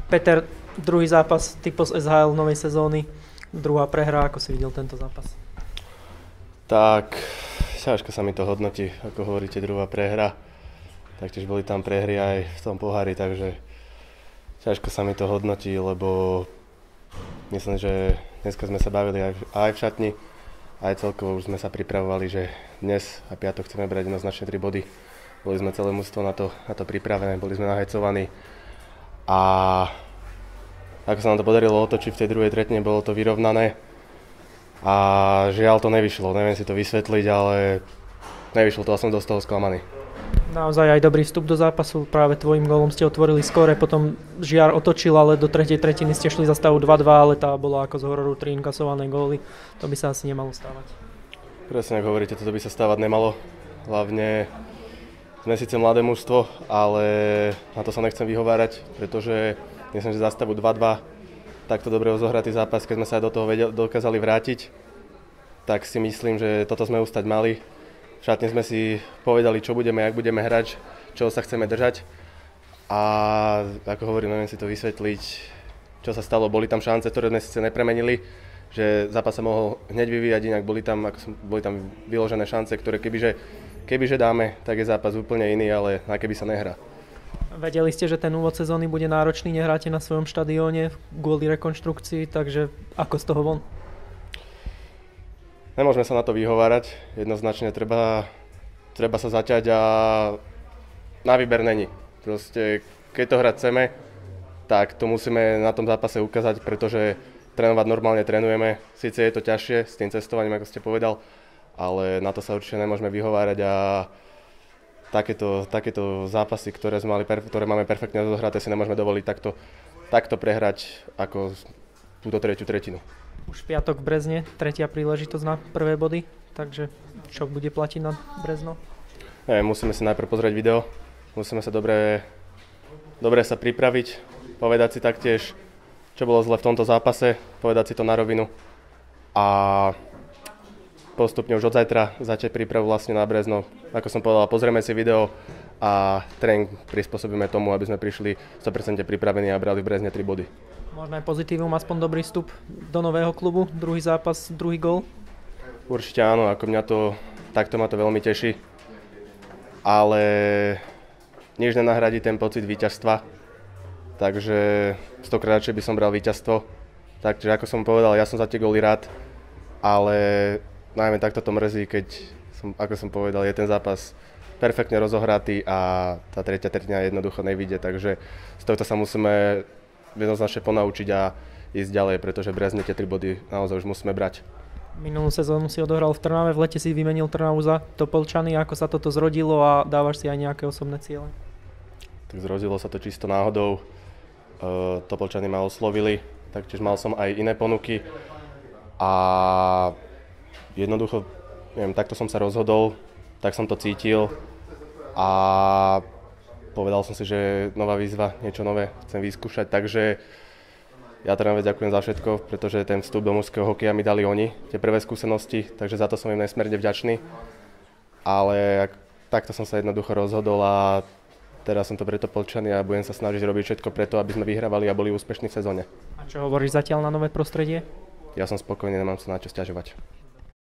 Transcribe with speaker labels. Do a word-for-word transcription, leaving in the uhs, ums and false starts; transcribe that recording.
Speaker 1: Peter, druhý zápas typos es há el novej sezóny, druhá prehra, ako si videl tento zápas?
Speaker 2: Tak, ťažko sa mi to hodnotí, ako hovoríte, druhá prehra. Taktiež boli tam prehry aj v tom pohári, takže ťažko sa mi to hodnotí, lebo myslím, že dneska sme sa bavili aj, aj v šatni, aj celkovo už sme sa pripravovali, že dnes a piatok chceme brať jednoznačne tri body. Boli sme celé mužstvo na to, na to pripravené, boli sme nahajcovaní. A ako sa nám to podarilo otočiť v tej druhej tretine, bolo to vyrovnané. A žiaľ to nevyšlo, neviem si to vysvetliť, ale nevyšlo to a som dosť toho sklamaný.
Speaker 1: Naozaj aj dobrý vstup do zápasu, práve tvojim gólom ste otvorili skóre, potom Žiar otočil, ale do tretej tretiny ste šli za stavu dva dva, ale tá bola ako z hororu, tri inkasované góly, to by sa asi nemalo stávať.
Speaker 2: Presne ako hovoríte, toto by sa stávať nemalo, hlavne sme síce mladé mužstvo, ale na to sa nechcem vyhovárať, pretože myslím, že za stavu dva dva takto dobre rozohratý zápas, keď sme sa aj do toho vedeli, dokázali vrátiť, tak si myslím, že toto sme ustať mali. V šatni sme si povedali, čo budeme, jak budeme hrať, čoho sa chceme držať. A ako hovorím, neviem si to vysvetliť, čo sa stalo. Boli tam šance, ktoré sme síce nepremenili, že zápas sa mohol hneď vyvíjať inak, boli tam, ako som, boli tam vyložené šance, ktoré kebyže, kebyže dáme, tak je zápas úplne iný, ale na keby sa nehrá.
Speaker 1: Vedeli ste, že ten úvod sezóny bude náročný, nehráte na svojom štadióne kvôli rekonštrukcii, takže ako z toho von?
Speaker 2: Nemôžeme sa na to vyhovárať, jednoznačne treba, treba sa zaťať a na výber není. Proste, keď to hrať chceme, tak to musíme na tom zápase ukázať, pretože trénovať normálne trénujeme. Síce je to ťažšie s tým cestovaním, ako ste povedal, ale na to sa určite nemôžeme vyhovárať a takéto, takéto zápasy, ktoré, sme mali, ktoré máme perfektne rozohraté, si nemôžeme dovoliť takto, takto prehrať ako túto tretiu tretinu.
Speaker 1: Už v piatok v Brezne, tretia príležitosť na prvé body, takže čo bude platiť na Brezno?
Speaker 2: Ne, musíme si najprv pozrieť video, musíme sa dobre, dobre sa pripraviť, povedať si taktiež, čo bolo zle v tomto zápase, povedať si to na rovinu a postupne už od zajtra začať prípravu vlastne na Brezno. Ako som povedal, pozrieme si video a tréning prispôsobíme tomu, aby sme prišli sto percent pripravení a brali v Brezne tri body.
Speaker 1: Možno aj pozitívum, aspoň dobrý vstup do nového klubu, druhý zápas, druhý gól?
Speaker 2: Určite áno, ako mňa to, takto ma to veľmi teší, ale nič nenahradí ten pocit víťazstva, takže stokrát radšej by som bral víťazstvo, takže ako som povedal, ja som za tie góly rád, ale najmä takto to mrzí, keď, som, ako som povedal, je ten zápas perfektne rozohratý a tá tretia tretina jednoducho nevyjde, takže z tohto sa musíme jednoznačne ponaučiť a ísť ďalej, pretože v Brezne tie tri body naozaj už musíme brať.
Speaker 1: Minulú sezónu si odohral v Trnave, v lete si vymenil Trnavu za Topolčany, ako sa toto zrodilo a dávaš si aj nejaké osobné ciele?
Speaker 2: Tak zrodilo sa to čisto náhodou, uh, Topolčany ma oslovili, taktiež mal som aj iné ponuky a jednoducho, neviem, takto som sa rozhodol, tak som to cítil a povedal som si, že nová výzva, niečo nové chcem vyskúšať, takže ja Trnave ďakujem za všetko, pretože ten vstup do mužského hokeja mi dali oni, tie prvé skúsenosti, takže za to som im nesmierne vďačný. Ale takto som sa jednoducho rozhodol a teraz som to pre Topolčany a budem sa snažiť robiť všetko preto, aby sme vyhrávali a boli úspešní v sezóne.
Speaker 1: A čo hovoríš zatiaľ na nové prostredie?
Speaker 2: Ja som spokojný, nemám sa na čo sťažovať.